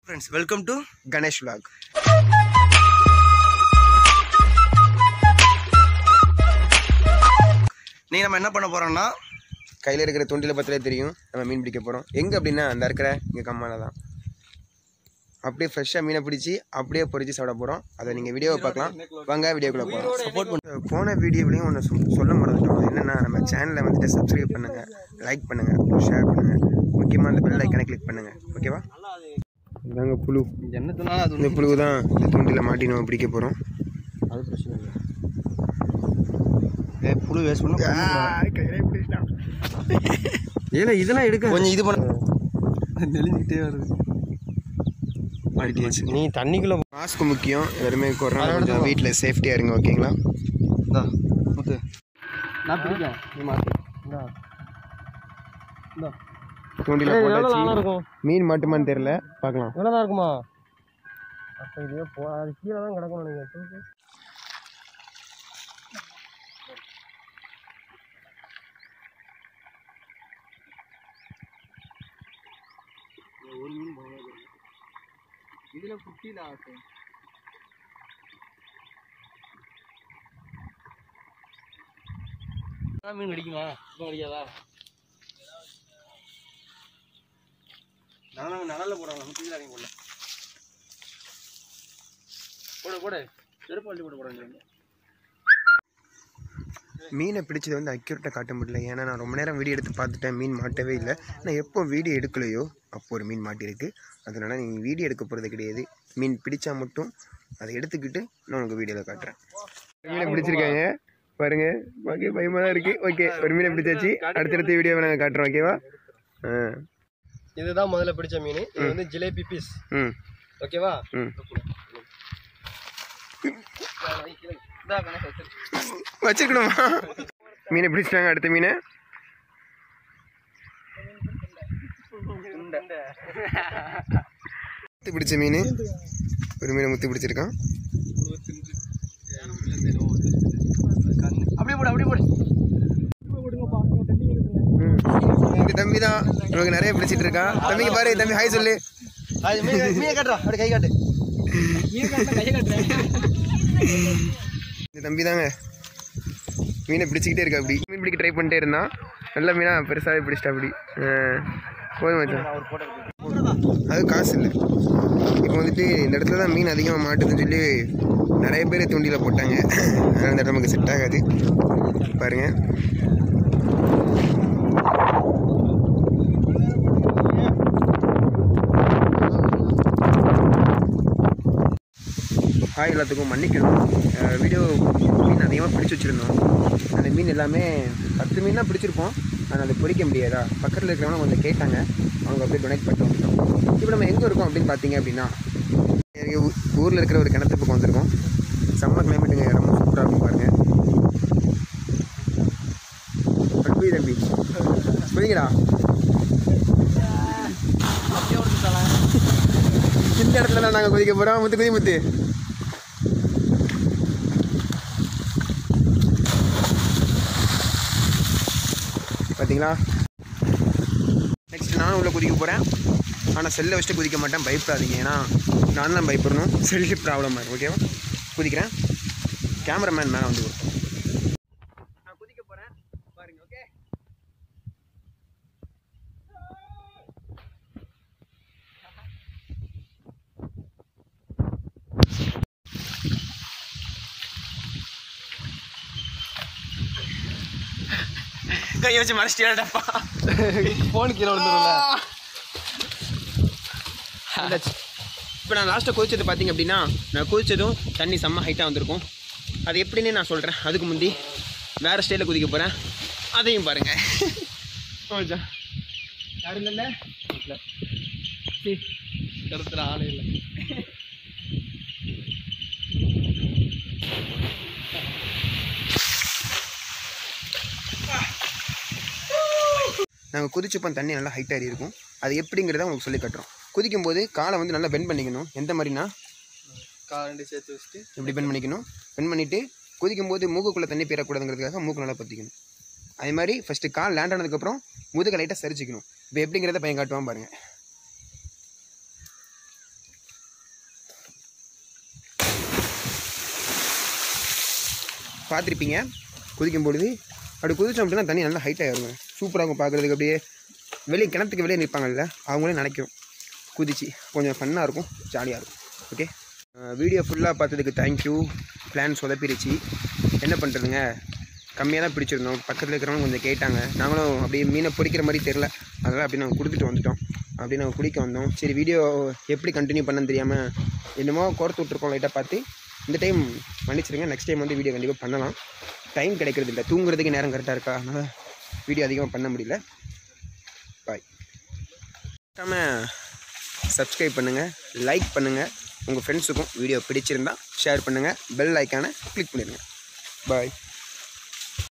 Friends, welcome to Ganesh Vlog. நீ நம்ம என்ன பண்ண போறோம்னா கையில இருக்கிற தொண்டில பத்திலே தெரியும் நம்ம மீன் பிடிக்க போறோம். எங்க அப்படின்னா அந்த இருக்கிற இங்க கம்மால தான். அப்படியே ஃப்ரெஷ்ஷா மீனை பிடிச்சி அப்படியே பொரிச்சு சாப்பிட போறோம். அதை நீங்க வீடியோவை பார்க்கலாம். வாங்க வீடியோக்குள்ள போலாம். சப்போர்ட் பண்ணுங்க. போன வீடியோவிலையும் ஒன்று சொல்ல மறந்துட்டோம். என்னன்னா நம்ம சேனலை வந்துட்டு சப்ஸ்கிரைப் பண்ணுங்க, லைக் பண்ணுங்க, ஷேர் பண்ணுங்க. முக்கியமாக அந்த பெல் ஐக்கனை கிளிக் பண்ணுங்க. ஓகேவா? இதாங்க புழு. இந்த புழு தான் இந்த தூண்டில மாட்டி நம்ம பிடிக்க போகிறோம். அது பிரச்சனை இல்லை. புழு வேஸ்ட் பண்ண ஏன்னா இதெல்லாம் எடுக்க கொஞ்சம் இது பண்ண நெளிஞ்சிக்கிட்டே வருது. நீ தண்ணிக்குள்ள மாஸ்க் முக்கியம். எல்லாருமே கொரோனா கொஞ்சம் வீட்டில் சேஃப்டியாக இருங்க. ஓகேங்களா? நான் பிடிக்கேன். நீ மாற்று தூண்டில போட்டாச்சு. மீன் மாட்டுமான்னு தெரியல, பார்க்கலாம். எவ்வளோதான் இருக்குமா? அப்போ இதுவே அது கீழே தான் கிடக்கும் நீங்கள். ஒரு மீன் இதில் குட்டியில் ஆசை மீன் கிடைக்குமா? இப்போ கிடைக்காதா? நனலில் போடுறாங்க. நம்ம கீழே அதையும் போடல. போட செருப்பு வண்டி போட. மீனை பிடிச்சது வந்து அக்யூரேட்டாக காட்ட முடியல. ஏன்னா நான் ரொம்ப நேரம் வீடியோ எடுத்து பார்த்துட்டேன், மீன் மாட்டவே இல்லை. நான் எப்போ வீடியோ எடுக்கலையோ அப்போ ஒரு மீன் மாட்டிருக்கு. அதனால் நீங்கள் வீடியோ எடுக்க போகிறது கிடையாது. மீன் பிடிச்சா மட்டும் அதை எடுத்துக்கிட்டு நான் உங்களுக்கு வீடியோவில் காட்டுறேன். மீனை பிடிச்சிருக்காங்க பாருங்க. ஓகே, பயமாக தான் இருக்குது. ஓகே, ஒரு மீனை பிடிச்சாச்சு. அடுத்தடுத்த வீடியோவை நாங்கள் காட்டுறோம். ஓகேவா? இதுதான் முதல்ல பிடிச்ச மீன். இது வந்து ஜிலேபி பீஸ். ஓகேவா? வச்சிருக்கணுமா? மீனை பிடிச்சிட்டாங்க. அடுத்த மீனை முத்து பிடிச்ச மீன். ஒரு மீனை முத்து பிடிச்சிருக்கான். இந்த தம்பி தான் நமக்கு நிறைய பிடிச்சிட்டு இருக்கான். தம்பிக்கு பாரு, தம்பி ஹாய் சொல்லு. மீனை காட்டுறா, அப்படி கை காட்டு. இந்த தம்பி தாங்க மீனை பிடிச்சிக்கிட்டே இருக்கா. அப்படி மீன் பிடிக்க ட்ரை பண்ணிட்டே இருந்தான். நல்ல மீனா பெருசாகவே பிடிச்சிட்டா. அப்படி போதும் மச்சான். அது காசு இல்லை. இப்போ வந்துட்டு இந்த இடத்துல தான் மீன் அதிகமாக மாட்டுதுன்னு சொல்லி நிறைய பேர் தூண்டியில் போட்டாங்க. அதனால் இந்த இடம் நமக்கு செட் ஆகாது. பாருங்கள், ஹாய் எல்லாத்துக்கும். மன்னிக்கணும், வீடியோ மீன் அதிகமாக பிடிச்சி வச்சுருந்தோம். அந்த மீன் எல்லாமே 10 மீன் தான் பிடிச்சிருப்போம். ஆனால் அதை பொறிக்க முடியாதா? பக்கத்தில் இருக்கிறவங்க கொஞ்சம் கேட்டாங்க, அவங்க அப்படியே டொனேட் பண்ணிட்டு வந்துட்டோம். இப்போ நம்ம எங்கே இருக்கோம் அப்படின்னு பார்த்தீங்க அப்படின்னா, ஊரில் இருக்கிற ஒரு கிணத்து பக்கம் வந்திருக்கோம். செம்ம கிளைமேட்டுங்க, இடமும் சூப்பராக இருக்கும் பாருங்கள். தம்பி தம்பி புரியுங்களா? இந்த இடத்துல தான் நாங்கள் குதிக்க போகிறோம். முத்து முத்து பார்த்தீங்களா? நெக்ஸ்ட் நானும் உள்ளே குதிக்க போகிறேன். ஆனால் செல்லை வச்சுட்டு குதிக்க மாட்டேன், பயப்படாதீங்க. ஏன்னா நான் தான் பயப்படணும், செல்லு ப்ராப்ளமாக இருக்கும். ஓகேவா? குதிக்கிறேன். கேமராமேன் மேலே வந்து கொடுத்தோம். நான் குதிக்க போகிறேன் பாருங்க. ஓகே, கையை வச்சு மறைச்சிட்டேன்டாப்பா. ஃபோன் கீழே விழுந்துரும்ல. இப்போ நான் லாஸ்ட்டாக குதிச்சது பார்த்தீங்க அப்படின்னா, நான் குதிச்சதும் தண்ணி செம்ம ஹைட்டாக வந்திருக்கும். அது எப்படின்னு நான் சொல்கிறேன். அதுக்கு முந்தி வேறு ஸ்டைலில் குதிக்க போகிறேன், அதையும் பாருங்கள். யாரும் இல்லை இடத்துல ஆளே இல்லை. நாங்கள் குதிச்சப்போ தண்ணி நல்லா ஹைட்டாக இருக்கும். அது எப்படிங்கிறத உங்களுக்கு சொல்லி காட்டுறோம். குதிக்கும்போது காலை வந்து நல்லா பெண்ட் பண்ணிக்கணும். எந்த மாதிரினா, கால் ரெண்டு சேர்த்து வச்சுட்டு இப்படி பெண்ட் பண்ணிக்கணும். பெண்ட் பண்ணிவிட்டு குதிக்கும்போது மூக்குக்குள்ளே தண்ணி போயிடக்கூடாதுங்கிறதுக்காக மூக்கு நல்லா பற்றிக்கணும். அதே மாதிரி ஃபஸ்ட்டு கால் லேண்ட் ஆனதுக்கப்புறம் முதுக லைட்டாக சரிச்சிக்கணும். இப்போ எப்படிங்கிறத பையன் காட்டுவான் பாருங்கள். பார்த்துருப்பீங்க குதிக்கும் பொழுது. அப்படி குதிச்சோம் அப்படின்னா தண்ணி நல்லா ஹைட்டாக ஏறுங்க. சூப்பராக இருக்கும் பார்க்குறதுக்கு. அப்படியே வெளியே கிணத்துக்கு வெளியே நிற்பாங்கல்ல, அவங்களே நினைக்கும் குதிச்சு. கொஞ்சம் ஃபன்னாக இருக்கும், ஜாலியாக இருக்கும். ஓகே, வீடியோ ஃபுல்லாக பார்த்ததுக்கு தேங்க்யூ. பிளான் சொதப்பிடுச்சு, என்ன பண்ணுறதுங்க, கம்மியாக தான் பிடிச்சிருந்தோம். பக்கத்தில் இருக்கிறவங்க கொஞ்சம் கேட்டாங்க. நாங்களும் அப்படியே மீனை பிடிக்கிற மாதிரி தெரில, அதனால் அப்படி நாங்கள் கொடுத்துட்டு வந்துட்டோம். அப்படி நாங்கள் குடிக்க வந்தோம். சரி, வீடியோ எப்படி கண்டினியூ பண்ணன்னு தெரியாமல் என்னமோ கோர்த்து விட்ருக்கோம் லைட்டாக பார்த்து. இந்த டைம் மன்னிச்சிருங்க. நெக்ஸ்ட் டைம் வந்து வீடியோ கண்டிப்பாக பண்ணலாம். டைம் கிடைக்கிறது இல்லை, தூங்குறதுக்கு நேரம் கரெக்டாக இருக்கா, அதனால் வீடியோ அதிகமாக பண்ண முடியல. பாய். சப்ஸ்கிரைப் பண்ணுங்கள், லைக் பண்ணுங்கள். உங்கள் ஃப்ரெண்ட்ஸுக்கும் வீடியோ பிடிச்சிருந்தால் ஷேர் பண்ணுங்கள். பெல் ஐக்கானை கிளிக் பண்ணிடுங்க. பாய்.